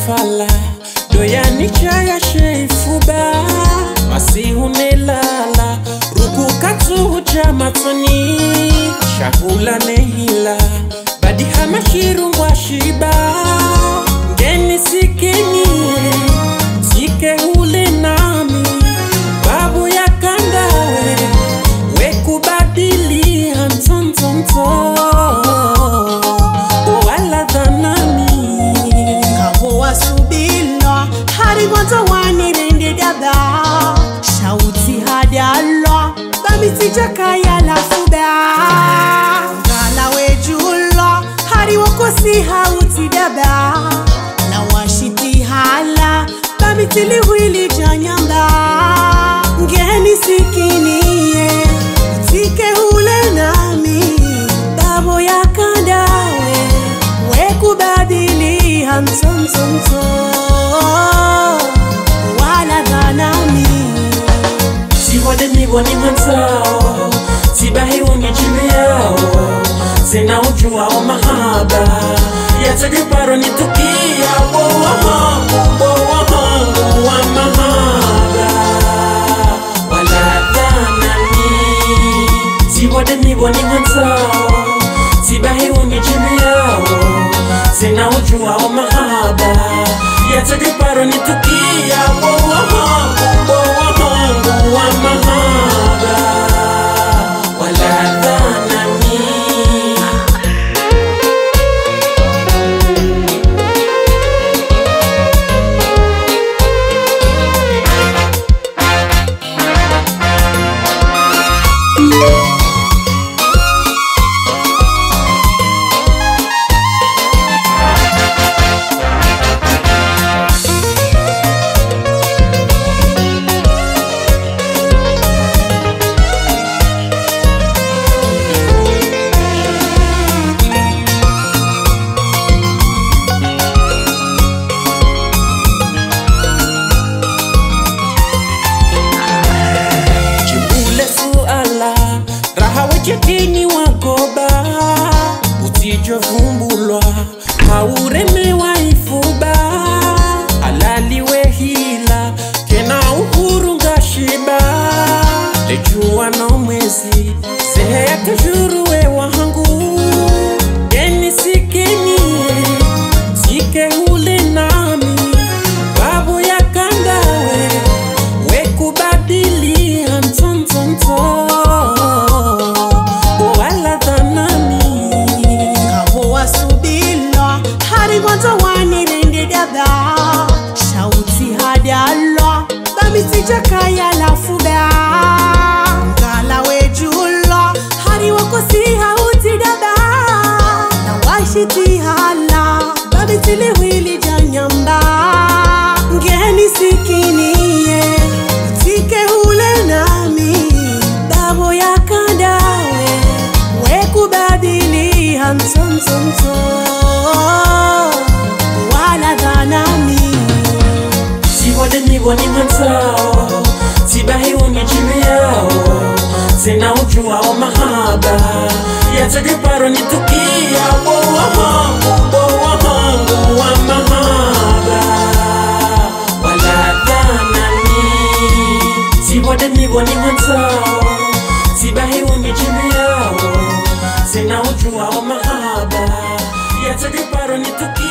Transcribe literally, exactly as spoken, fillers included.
fala doyani chaya sheifuba masihune lala ruku katu jamatoni shahula nehila badi hama shirungwa shiba ngeni sikeni sike hule nami babu ya kandawe wekubadili hantontonto wala dhanami kahuwa subilo hari gwanza wani rende dada shauti hadi Allah bamiti jakaya la fuba ngala wejulo hari wakosi hauti dada na washiti hala bamiti liwili janyamba ngeni sikiniye tike hule nami babo ya kandawe wekubadili hamsomsomso wala dhanami siwade miwani mwansao sibahi unijimi yao sina ujua o mahaba yatege paro nitukia wo wahangu wo wahangu wa mahaba wala dhanami siwade miwani mwansao sibahi unijimi yao sina ujua o mahaba yatege paro nitukia wo wahangu wo wahangu wa mahaba wala dhanami Jetini wakoba utijo vumbulwa haureme waifuba alaliwe hila kena uhuru ngashiba lejua no mwezi sehe ya kujuruwe wahangu geni sikeni sike hule nami babu ya kandawe wekubadili hantontonto gwanza wani rende dada shauti hadi Allah bamiti jakaya la fuba ngala wejulo hari wakosi hauti dada na washiti hala bamiti liwili janyamba ngeni sikiniye tike hule nami babo ya kandawe wekubadili hamsomsomso wala dhanami siwade miwani mwansao sibahi unijimi yao sina ujua o mahaba yatege paro nitukia wo wahangu wo wahangu wa mahaba wala dhanami siwade miwani mwansao sibahi unijimi yao sina ujua o mahaba yatege paro nitukia